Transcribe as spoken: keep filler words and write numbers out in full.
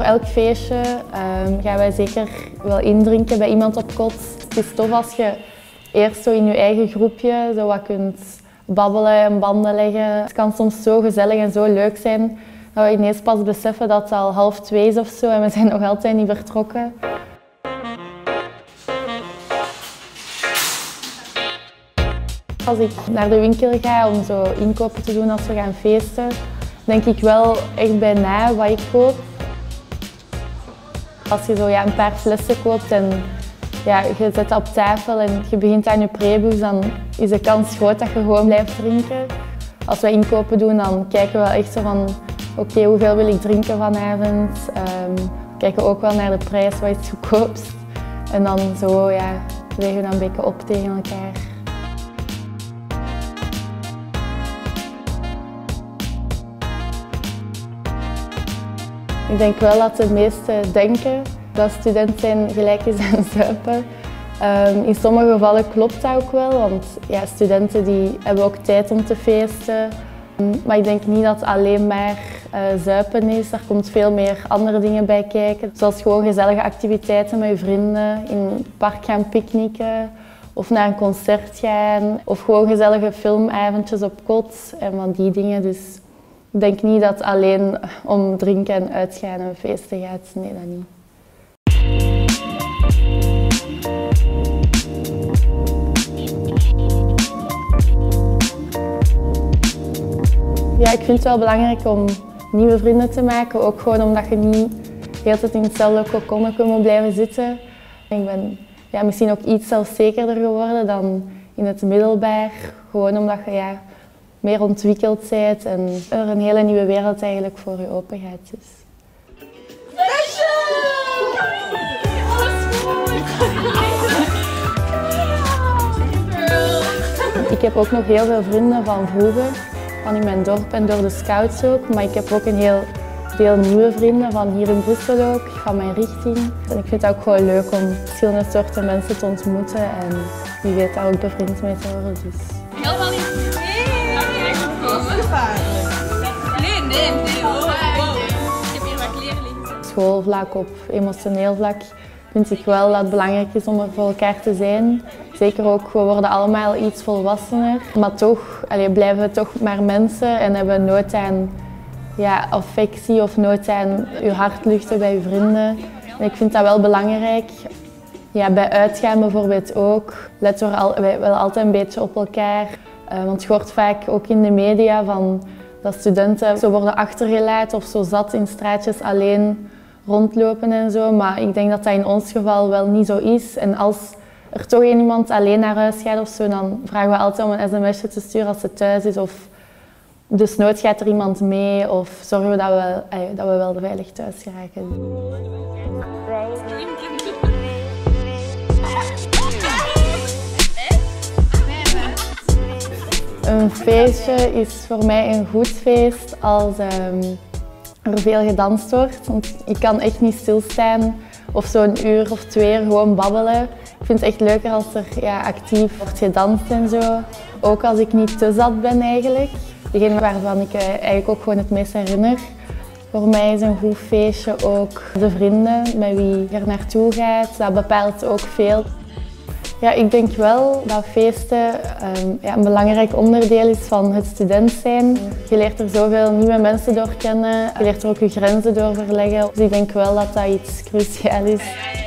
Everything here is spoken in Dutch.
elk feestje um, gaan wij zeker wel indrinken bij iemand op kot. Het is tof als je eerst zo in je eigen groepje zo wat kunt babbelen en banden leggen. Het kan soms zo gezellig en zo leuk zijn dat we ineens pas beseffen dat het al half twee is of zo en we zijn nog altijd niet vertrokken. Als ik naar de winkel ga om zo inkopen te doen als we gaan feesten, denk ik wel echt bij na wat ik koop. Als je zo ja, een paar flessen koopt en ja, je zet dat op tafel en je begint aan je prebu's, dan is de kans groot dat je gewoon blijft drinken. Als we inkopen doen, dan kijken we wel echt zo van oké, okay, hoeveel wil ik drinken vanavond? Um, we kijken ook wel naar de prijs, wat is het goedkoopst? En dan zo ja, wegen we dan een beetje op tegen elkaar. Ik denk wel dat de meesten denken dat student zijn gelijk is aan zuipen. Um, in sommige gevallen klopt dat ook wel, want ja, studenten die hebben ook tijd om te feesten. Um, maar ik denk niet dat het alleen maar uh, zuipen is. Er komt veel meer andere dingen bij kijken. Zoals gewoon gezellige activiteiten met je vrienden, in het park gaan picknicken of naar een concert gaan. Of gewoon gezellige filmavondjes op kot en van die dingen. Dus ik denk niet dat het alleen om drinken en uitgaan en feesten gaat. Nee, dat niet. Ja, ik vind het wel belangrijk om nieuwe vrienden te maken. Ook gewoon omdat je niet de hele tijd in hetzelfde kokonnetje moet blijven zitten. Ik ben ja, misschien ook iets zelfzekerder geworden dan in het middelbaar. Gewoon omdat je ja, meer ontwikkeld bent en er een hele nieuwe wereld eigenlijk voor je open gaat. Dus. Ik heb ook nog heel veel vrienden van vroeger, van in mijn dorp en door de scouts ook. Maar ik heb ook een heel veel nieuwe vrienden van hier in Brussel ook, van mijn richting. En ik vind het ook gewoon leuk om verschillende soorten mensen te ontmoeten en wie weet daar ook bevriend mee te worden. Dus. Heel veel niet. Nee, nee, nee. Ik heb hier wat kleren liggen. Schoolvlak, op emotioneel vlak vind ik wel dat het belangrijk is om er voor elkaar te zijn. Zeker ook, we worden allemaal iets volwassener. Maar toch allee, blijven we toch maar mensen en hebben nood aan ja, affectie of nood aan je hart luchten bij je vrienden. En ik vind dat wel belangrijk. Ja, bij uitgaan bijvoorbeeld ook. Letten we al, wij wel altijd een beetje op elkaar. Uh, want je hoort vaak ook in de media van dat studenten zo worden achtergelaten of zo zat in straatjes alleen rondlopen en zo. Maar ik denk dat dat in ons geval wel niet zo is. En als er toch iemand alleen naar huis gaat of zo, dan vragen we altijd om een sms'je te sturen als ze thuis is. Of desnoods gaat er iemand mee of zorgen we dat we, dat we wel veilig thuis geraken. Een feestje is voor mij een goed feest als um, er veel gedanst wordt. Want ik kan echt niet stilstaan of zo'n uur of twee uur gewoon babbelen. Ik vind het echt leuker als er ja, actief wordt gedanst en zo. Ook als ik niet te zat ben eigenlijk. Degene waarvan ik uh, eigenlijk ook gewoon het meest herinner. Voor mij is een goed feestje ook de vrienden met wie je er naartoe gaat. Dat bepaalt ook veel. Ja, ik denk wel dat feesten um, ja, een belangrijk onderdeel is van het student zijn. Je leert er zoveel nieuwe mensen door kennen. Je leert er ook je grenzen door verleggen. Dus ik denk wel dat dat iets cruciaal is.